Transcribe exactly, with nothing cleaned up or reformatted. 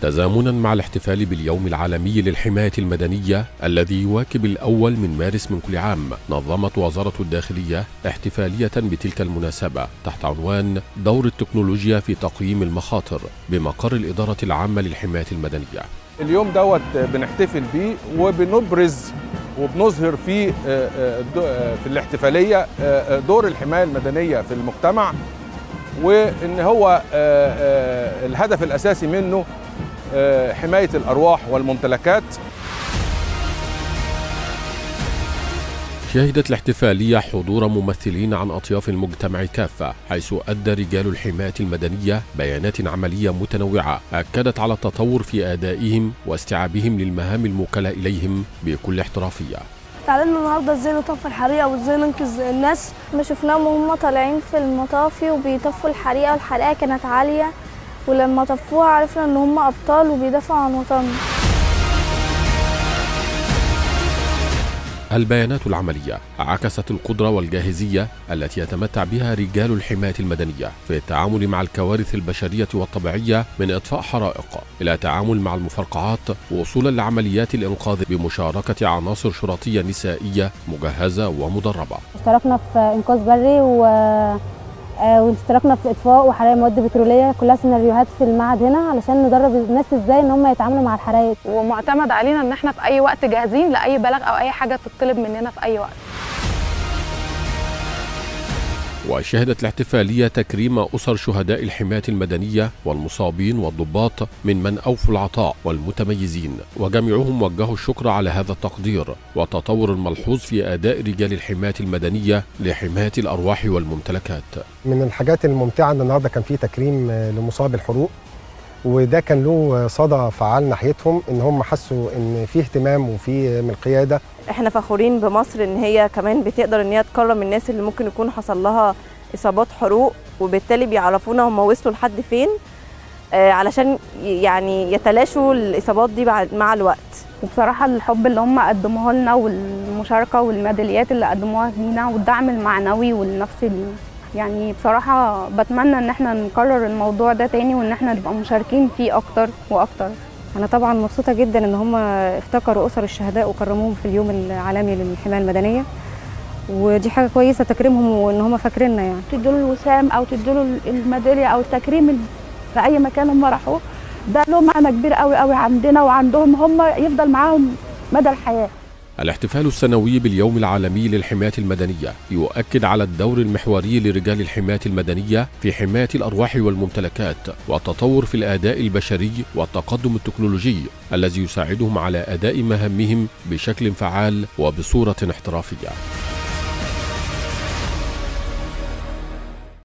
تزامنا مع الاحتفال باليوم العالمي للحماية المدنية الذي يواكب الأول من مارس من كل عام، نظمت وزارة الداخلية احتفالية بتلك المناسبة تحت عنوان دور التكنولوجيا في تقييم المخاطر بمقر الإدارة العامة للحماية المدنية. اليوم دوت بنحتفل بيه وبنبرز وبنظهر في في الاحتفالية دور الحماية المدنية في المجتمع، وإن هو الهدف الأساسي منه حماية الأرواح والممتلكات. شهدت الاحتفالية حضور ممثلين عن أطياف المجتمع كافة، حيث أدى رجال الحماية المدنية بيانات عملية متنوعة أكدت على التطور في أدائهم واستيعابهم للمهام الموكلة إليهم بكل احترافية. تعلمنا النهارده ازاي نطفي الحريقه وازاي ننقذ الناس. ما شفناهم وهم طالعين في المطافي وبيطفوا الحريقه، والحريقه كانت عاليه، ولما طفوها عرفنا ان هم ابطال وبيدافعوا عن وطننا. البيانات العملية عكست القدرة والجاهزية التي يتمتع بها رجال الحماية المدنية في التعامل مع الكوارث البشرية والطبيعية، من إطفاء حرائق إلى تعامل مع المفرقعات، وصولا لعمليات الإنقاذ بمشاركة عناصر شرطية نسائية مجهزة ومدربة. اشتركنا في إنقاذ بري و واشتركنا في اطفاء وحرائق مواد بتروليه، كلها سيناريوهات في المعهد هنا علشان ندرب الناس ازاي ان هم يتعاملوا مع الحرائق. ومعتمد علينا ان احنا في اي وقت جاهزين لاي بلاغ او اي حاجه تطلب مننا في اي وقت. وشهدت الاحتفالية تكريم أسر شهداء الحماية المدنية والمصابين والضباط من من أوفوا العطاء والمتميزين، وجميعهم وجهوا الشكر على هذا التقدير والتطور الملحوظ في أداء رجال الحماية المدنية لحماية الأرواح والممتلكات. من الحاجات الممتعة أن النهارده كان في تكريم لمصاب الحروق، وده كان له صدى فعال ناحيتهم، ان هم حسوا ان في اهتمام وفي من القياده. احنا فخورين بمصر ان هي كمان بتقدر ان هي تكرم الناس اللي ممكن يكون حصل لها اصابات حروق، وبالتالي بيعرفونا هم وصلوا لحد فين آه علشان يعني يتلاشوا الاصابات دي مع الوقت. وبصراحه الحب اللي هم قدموه لنا والمشاركه والميداليات اللي قدموها لينا والدعم المعنوي والنفسي، يعني بصراحة بتمنى ان احنا نكرر الموضوع ده تاني وان احنا نبقى مشاركين فيه اكتر واكتر. انا طبعا مبسوطة جدا ان هم افتكروا اسر الشهداء وكرموهم في اليوم العالمي للحماية المدنية، ودي حاجة كويسة تكريمهم وان هم فاكريننا. يعني تدوا له الوسام او تدوا له الميدالية او التكريم في اي مكان هم راحوه، ده له معنى كبير قوي قوي عندنا وعندهم، هم يفضل معاهم مدى الحياة. الاحتفال السنوي باليوم العالمي للحماية المدنية يؤكد على الدور المحوري لرجال الحماية المدنية في حماية الأرواح والممتلكات والتطور في الأداء البشري والتقدم التكنولوجي الذي يساعدهم على أداء مهامهم بشكل فعال وبصورة احترافية.